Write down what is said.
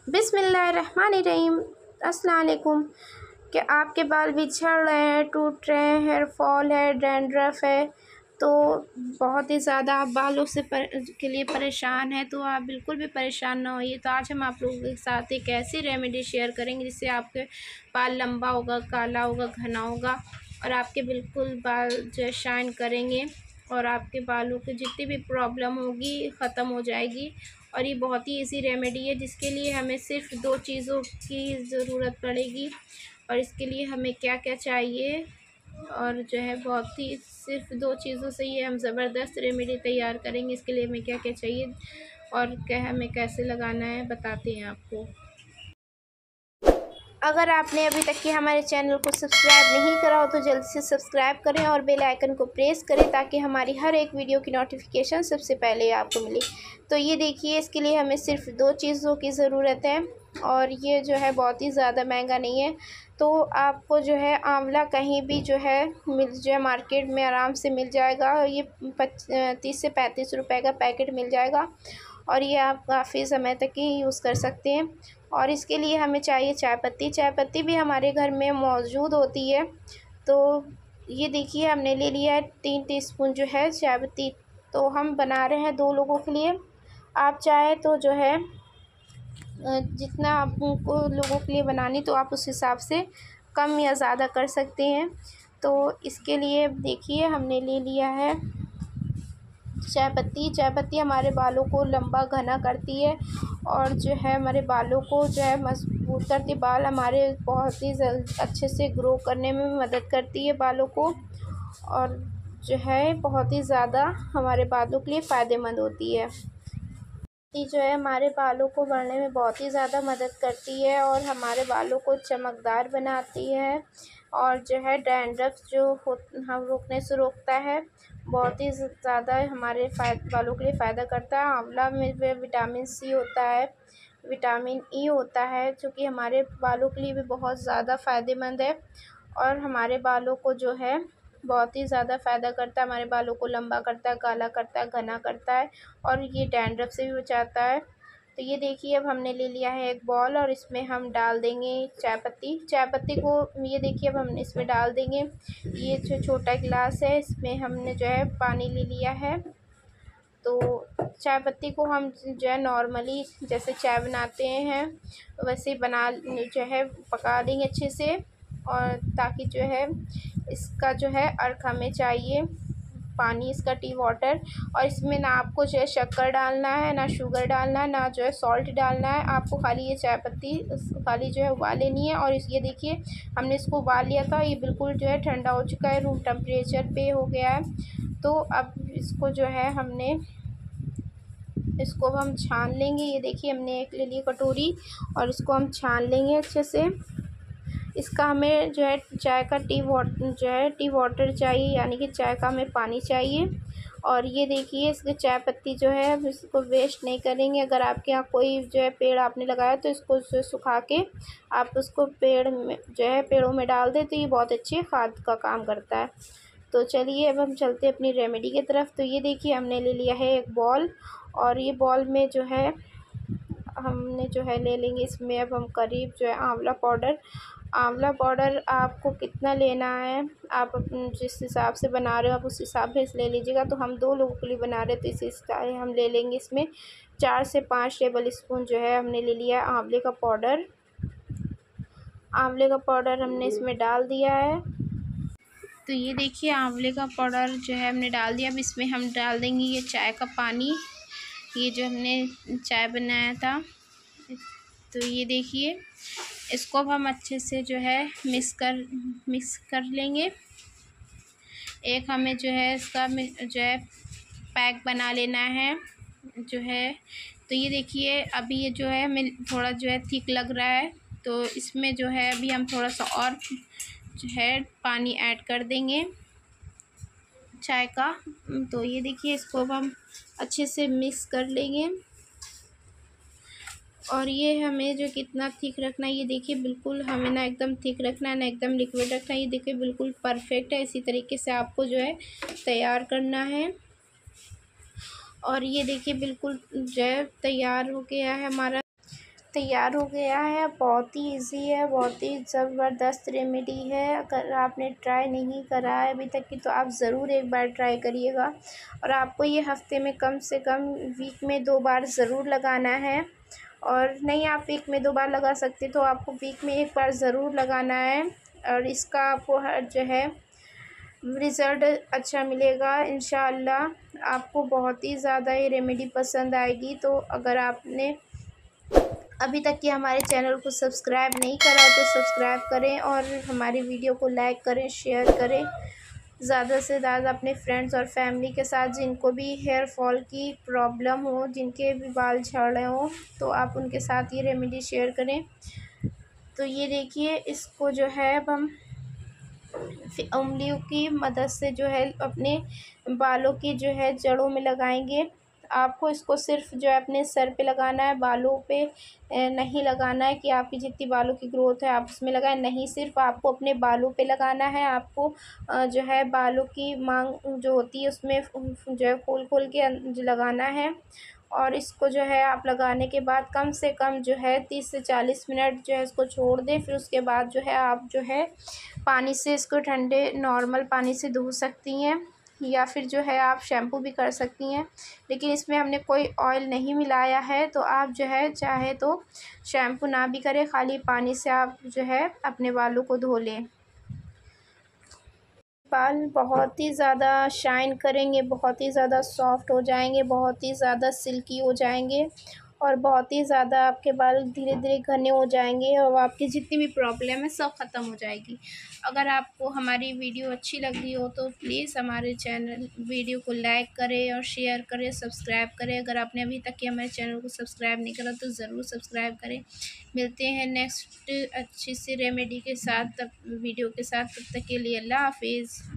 बिस्मिल्लाहिर्रहमानिर्रहीम। अस्सलाम वालेकुम। कि आपके बाल बिछड़ रहे हैं, टूट रहे हैं, हेयर फॉल है, डैंड्रफ है, तो बहुत ही ज़्यादा आप बालों से के लिए परेशान हैं, तो आप बिल्कुल भी परेशान ना होइए। तो आज हम आप लोगों के साथ एक ऐसी रेमेडी शेयर करेंगे जिससे आपके बाल लंबा होगा, काला होगा, घना होगा और आपके बिल्कुल बाल जो है शाइन करेंगे और आपके बालों की जितनी भी प्रॉब्लम होगी ख़त्म हो जाएगी। और ये बहुत ही इजी रेमेडी है जिसके लिए हमें सिर्फ 2 चीज़ों की ज़रूरत पड़ेगी। और इसके लिए हमें क्या क्या चाहिए और जो है बहुत ही सिर्फ 2 चीज़ों से ये हम ज़बरदस्त रेमेडी तैयार करेंगे। इसके लिए हमें क्या क्या चाहिए और क्या हमें कैसे लगाना है बताते हैं आपको। अगर आपने अभी तक के हमारे चैनल को सब्सक्राइब नहीं करा हो तो जल्द से सब्सक्राइब करें और बेल आइकन को प्रेस करें ताकि हमारी हर एक वीडियो की नोटिफिकेशन सबसे पहले आपको मिले। तो ये देखिए, इसके लिए हमें सिर्फ 2 चीज़ों की ज़रूरत है और ये जो है बहुत ही ज़्यादा महंगा नहीं है। तो आपको जो है आंवला कहीं भी जो है मार्केट में आराम से मिल जाएगा। ये 30 से 35 रुपए का पैकेट मिल जाएगा और ये आप काफ़ी समय तक ही यूज़ कर सकते हैं। और इसके लिए हमें चाहिए चाय पत्ती। चाय पत्ती भी हमारे घर में मौजूद होती है। तो ये देखिए, हमने ले लिया है 3 टीस्पून जो है चाय पत्ती। तो हम बना रहे हैं 2 लोगों के लिए। आप चाहे तो जो है जितना आपको लोगों के लिए बनानी तो आप उस हिसाब से कम या ज़्यादा कर सकते हैं। तो इसके लिए देखिए, हमने ले लिया है चाय पत्ती। चाय पत्ती हमारे बालों को लंबा घना करती है और जो है हमारे बालों को जो है मजबूत करती है। बाल हमारे बहुत ही अच्छे से ग्रो करने में मदद करती है बालों को और जो है बहुत ही ज़्यादा हमारे बालों के लिए फ़ायदेमंद होती है। ये जो है हमारे बालों को बढ़ने में बहुत ही ज़्यादा मदद करती है और हमारे बालों को चमकदार बनाती है और जो है डैंड्रफ जो हम रोकने से रोकता है। बहुत ही ज़्यादा हमारे बालों के लिए फ़ायदा करता है। आंवला में विटामिन सी होता है, विटामिन ई होता है, जो कि हमारे बालों के लिए भी बहुत ज़्यादा फ़ायदेमंद है और हमारे बालों को जो है बहुत ही ज़्यादा फ़ायदा करता है। हमारे बालों को लंबा करता है, काला करता है, घना करता है और ये डैंड्रफ से भी बचाता है। तो ये देखिए, अब हमने ले लिया है एक बॉल और इसमें हम डाल देंगे चाय पत्ती। चाय पत्ती को ये देखिए अब हम इसमें डाल देंगे। ये जो छोटा गिलास है इसमें हमने जो है पानी ले लिया है। तो चाय पत्ती को हम जो है नॉर्मली जैसे चाय बनाते हैं वैसे बना जो है पका देंगे अच्छे से। और ताकि जो है इसका जो है अर्क हमें चाहिए पानी, इसका टी वाटर। और इसमें ना आपको जो है शक्कर डालना है, ना शुगर डालना है, ना जो है सॉल्ट डालना है। आपको खाली ये चाय पत्ती खाली जो है उबाल लेनी है। और ये देखिए, हमने इसको उबाल लिया था, ये बिल्कुल जो है ठंडा हो चुका है, रूम टेम्परेचर पे हो गया है। तो अब इसको जो है इसको हम छान लेंगे। ये देखिए, हमने एक ले ली कटोरी और इसको हम छान लेंगे अच्छे से। इसका हमें जो है चाय का टी वाटर चाहिए, यानी कि चाय का हमें पानी चाहिए। और ये देखिए, इसकी चाय पत्ती जो है हम इसको वेस्ट नहीं करेंगे। अगर आपके यहाँ कोई जो है पेड़ आपने लगाया तो इसको जो सुखा के आप उसको पेड़ में जो है पेड़ों में डाल दें तो ये बहुत अच्छी खाद का काम करता है। तो चलिए अब हम चलते हैं अपनी रेमेडी की तरफ। तो ये देखिए, हमने ले लिया है एक बॉल और ये बॉल में जो है हमने जो है ले लेंगे इसमें अब हम करीब जो है आंवला पाउडर आपको कितना लेना है आप जिस हिसाब से बना रहे हो आप उस हिसाब से ले लीजिएगा। तो हम 2 लोगों के लिए बना रहे हैं तो इस हिसाब हम ले लेंगे। इसमें 4 से 5 टेबल स्पून जो है हमने ले लिया है आंवले का पाउडर। आंवले का पाउडर हमने इसमें डाल दिया है। तो ये देखिए, आंवले का पाउडर जो है हमने डाल दिया। अब इसमें हम डाल देंगे ये चाय का पानी, ये जो हमने चाय बनाया था। तो ये देखिए, इसको अब हम अच्छे से जो है मिक्स कर लेंगे। एक हमें जो है इसका जो है पैक बना लेना है जो है। तो ये देखिए, अभी ये जो है हमें थोड़ा जो है थिक लग रहा है तो इसमें जो है अभी हम थोड़ा सा और जो है पानी ऐड कर देंगे चाय का। तो ये देखिए, इसको अब हम अच्छे से मिक्स कर लेंगे। और ये हमें जो कितना थिक रखना है, ये देखिए बिल्कुल हमें ना एकदम थिक रखना है ना एकदम लिक्विड रखना है। ये देखिए बिल्कुल परफेक्ट है। इसी तरीके से आपको जो है तैयार करना है। और ये देखिए बिल्कुल जो है तैयार हो गया है हमारा। तैयार हो गया है। बहुत ही इजी है, बहुत ही ज़बरदस्त रेमेडी है। अगर आपने ट्राई नहीं करा है अभी तक की तो आप ज़रूर एक बार ट्राई करिएगा। और आपको ये हफ़्ते में कम से कम वीक में 2 बार ज़रूर लगाना है। और नहीं आप वीक में 2 बार लगा सकते तो आपको वीक में 1 बार ज़रूर लगाना है। और इसका आपको जो है रिज़ल्ट अच्छा मिलेगा इंशाअल्लाह। आपको बहुत ही ज़्यादा ये रेमेडी पसंद आएगी। तो अगर आपने अभी तक कि हमारे चैनल को सब्सक्राइब नहीं करा तो सब्सक्राइब करें और हमारी वीडियो को लाइक करें, शेयर करें ज़्यादा से ज़्यादा अपने फ्रेंड्स और फैमिली के साथ। जिनको भी हेयर फॉल की प्रॉब्लम हो, जिनके भी बाल झड़ रहे हों, तो आप उनके साथ ये रेमेडी शेयर करें। तो ये देखिए, इसको जो है अब हम उंगलियों की मदद से जो है अपने बालों की जो है जड़ों में लगाएंगे। आपको इसको सिर्फ जो है अपने सर पे लगाना है, बालों पे नहीं लगाना है कि आपकी जितनी बालों की ग्रोथ है आप उसमें लगाएं, नहीं, सिर्फ आपको अपने बालों पे लगाना है। आपको जो है बालों की मांग जो होती है उसमें जो है खोल खोल के लगाना है। और इसको जो है आप लगाने के बाद कम से कम जो है 30 से 40 मिनट जो है इसको छोड़ दें। फिर उसके बाद जो है आप जो है पानी से इसको ठंडे नॉर्मल पानी से धो सकती हैं, या फिर जो है आप शैम्पू भी कर सकती हैं। लेकिन इसमें हमने कोई ऑयल नहीं मिलाया है, तो आप जो है चाहे तो शैम्पू ना भी करें, खाली पानी से आप जो है अपने बालों को धो लें। बाल बहुत ही ज़्यादा शाइन करेंगे, बहुत ही ज़्यादा सॉफ्ट हो जाएंगे, बहुत ही ज़्यादा सिल्की हो जाएंगे और बहुत ही ज़्यादा आपके बाल धीरे धीरे घने हो जाएंगे और आपकी जितनी भी प्रॉब्लम है सब ख़त्म हो जाएगी। अगर आपको हमारी वीडियो अच्छी लग रही हो तो प्लीज़ हमारे चैनल वीडियो को लाइक करें और शेयर करें, सब्सक्राइब करें। अगर आपने अभी तक के हमारे चैनल को सब्सक्राइब नहीं करा तो ज़रूर सब्सक्राइब करें। मिलते हैं नेक्स्ट अच्छी सी रेमेडी के साथ, तब वीडियो के साथ। तब तक के लिए अल्लाह हाफिज़।